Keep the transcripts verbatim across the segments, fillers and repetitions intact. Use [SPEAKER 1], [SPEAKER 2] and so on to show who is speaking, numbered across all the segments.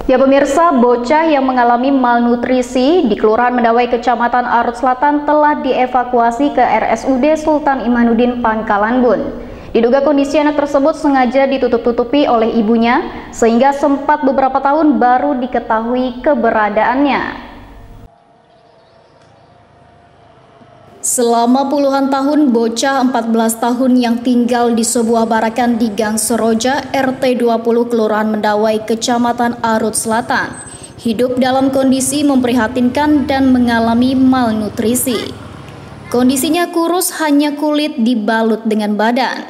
[SPEAKER 1] Ya pemirsa, bocah yang mengalami malnutrisi di Kelurahan Mendawai, Kecamatan Arut Selatan telah dievakuasi ke R S U D Sultan Imanuddin Pangkalan Bun. Diduga kondisi anak tersebut sengaja ditutup-tutupi oleh ibunya, sehingga sempat beberapa tahun baru diketahui keberadaannya. Selama puluhan tahun, bocah empat belas tahun yang tinggal di sebuah barakan di Gang Seroja, R T dua puluh Kelurahan Mendawai, Kecamatan Arut Selatan, hidup dalam kondisi memprihatinkan dan mengalami malnutrisi. Kondisinya kurus, hanya kulit dibalut dengan badan.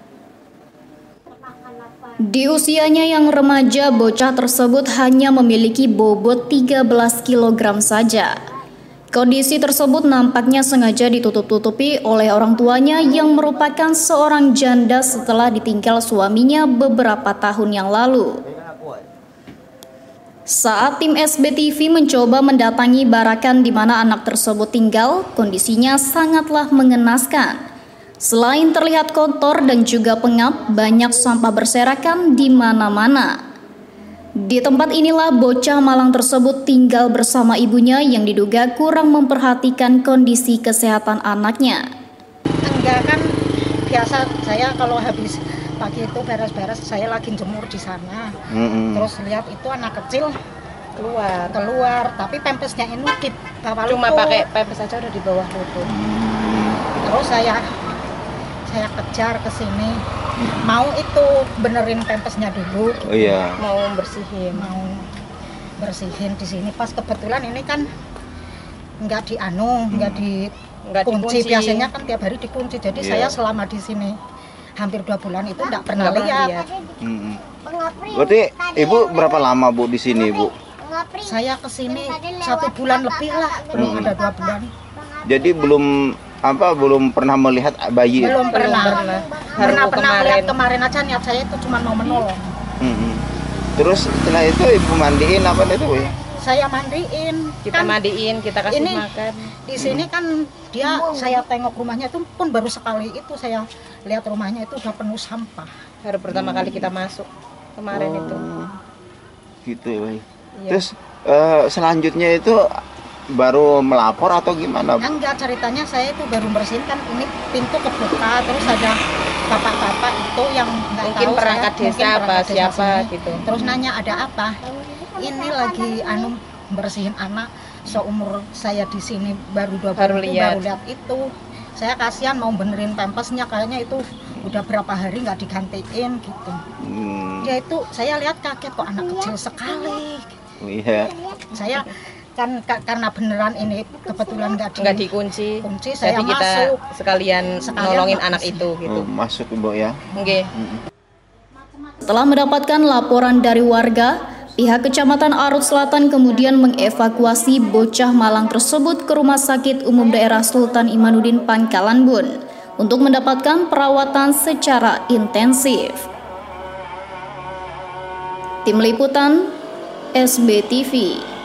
[SPEAKER 1] Di usianya yang remaja, bocah tersebut hanya memiliki bobot tiga belas kilogram saja. Kondisi tersebut nampaknya sengaja ditutup-tutupi oleh orang tuanya yang merupakan seorang janda setelah ditinggal suaminya beberapa tahun yang lalu. Saat tim S B T V mencoba mendatangi barakan di mana anak tersebut tinggal, kondisinya sangatlah mengenaskan. Selain terlihat kotor dan juga pengap, banyak sampah berserakan di mana-mana. Di tempat inilah bocah malang tersebut tinggal bersama ibunya yang diduga kurang memperhatikan kondisi kesehatan anaknya.
[SPEAKER 2] Enggak, kan biasa saya kalau habis pagi itu beres-beres, saya lagi jemur di sana. Mm-hmm. Terus lihat itu anak kecil keluar, keluar, tapi pempesnya ini di bawah lutut.
[SPEAKER 3] Cuma pakai pempes aja udah di bawah lutut.
[SPEAKER 2] Terus saya saya kejar ke sini, mau itu benerin pempesnya dulu.
[SPEAKER 4] Oh iya.
[SPEAKER 3] Mau bersihin,
[SPEAKER 2] mau bersihin di sini. Pas kebetulan ini kan nggak di anu, nggak hmm. di nggak dikunci. Biasanya kan tiap hari dikunci. Jadi yeah. saya selama di sini hampir dua bulan itu nggak pernah nggak lihat. lihat.
[SPEAKER 4] Hmm. Berarti ibu berapa lama bu di sini bu?
[SPEAKER 2] Saya kesini satu bulan lebih lah, belum hmm. ada dua bulan.
[SPEAKER 4] Jadi belum apa belum pernah melihat bayi?
[SPEAKER 2] Belum pernah. Pernah pernah, pernah lihat kemarin aja, niat saya itu cuma mau menolong.
[SPEAKER 4] Hmm. Terus setelah itu ibu mandiin apa itu ya?
[SPEAKER 2] Saya mandiin.
[SPEAKER 3] Kita kan, mandiin, kita kasih
[SPEAKER 2] ini,
[SPEAKER 3] makan.
[SPEAKER 2] Di sini kan dia, saya tengok rumahnya itu pun baru sekali itu saya lihat rumahnya itu udah penuh sampah.
[SPEAKER 3] Baru pertama hmm. kali kita masuk kemarin
[SPEAKER 4] oh,
[SPEAKER 3] itu.
[SPEAKER 4] Gitu ya. Iya. Terus uh, selanjutnya itu baru melapor atau gimana?
[SPEAKER 2] Enggak, ceritanya saya itu baru bersihin kan ini pintu kebuka, terus ada bapak-bapak itu yang nggak
[SPEAKER 3] mungkin
[SPEAKER 2] tahu
[SPEAKER 3] perangkat
[SPEAKER 2] saya,
[SPEAKER 3] desa
[SPEAKER 2] mungkin
[SPEAKER 3] apa
[SPEAKER 2] perangkat
[SPEAKER 3] siapa
[SPEAKER 2] desa
[SPEAKER 3] gitu.
[SPEAKER 2] Terus nanya ada apa? Ini lagi anu bersihin anak, seumur saya di sini baru dua
[SPEAKER 3] baru
[SPEAKER 2] bulan
[SPEAKER 3] lihat.
[SPEAKER 2] baru lihat itu. Saya kasihan mau benerin pempesnya, kayaknya itu udah berapa hari nggak digantiin gitu. Hmm. Ya itu saya lihat kaget kok anak kecil sekali.
[SPEAKER 4] Oh iya.
[SPEAKER 2] Saya kan karena beneran ini kebetulan nggak di,
[SPEAKER 3] dikunci,
[SPEAKER 2] kunci, saya
[SPEAKER 3] jadi kita
[SPEAKER 2] masuk
[SPEAKER 3] sekalian, sekalian nolongin anak itu gitu.
[SPEAKER 4] Oh, masuk ibu ya.
[SPEAKER 3] Oke. Okay.
[SPEAKER 1] Setelah mendapatkan laporan dari warga, pihak Kecamatan Arut Selatan kemudian mengevakuasi bocah malang tersebut ke Rumah Sakit Umum Daerah Sultan Imanuddin Pangkalan Bun untuk mendapatkan perawatan secara intensif. Tim Liputan S B T V.